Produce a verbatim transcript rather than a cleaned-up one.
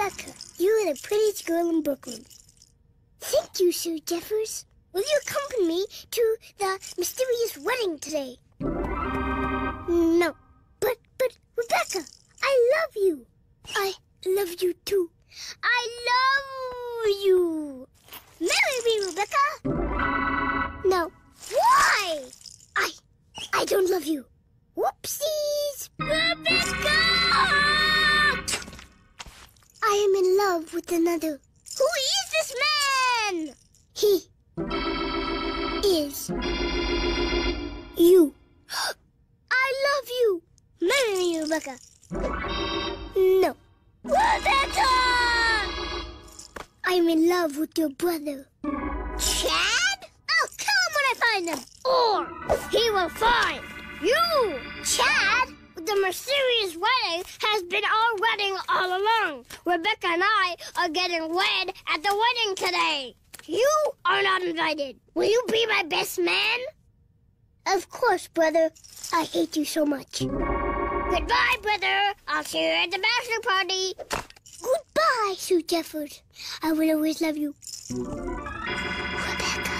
Rebecca, you are the prettiest girl in Brooklyn. Thank you, Sir Jeffers. Will you accompany me to the mysterious wedding today? No. But, but, Rebecca, I love you. I love you, too. I love you. Marry me, Rebecca. No. Why? I, I don't love you. Whoopsies. Rebecca! I am in love with another. Who is this man? He is you. I love you. Marry me, Rebecca. No. Rebecca! I'm in love with your brother. Chad? I'll kill him when I find him. Or he will find you. Chad? The mysterious wedding has been our wedding all along. Rebecca and I are getting wed at the wedding today. You are not invited. Will you be my best man? Of course, brother. I hate you so much. Goodbye, brother. I'll see you at the bachelor party. Goodbye, Sue Jeffers. I will always love you. Rebecca.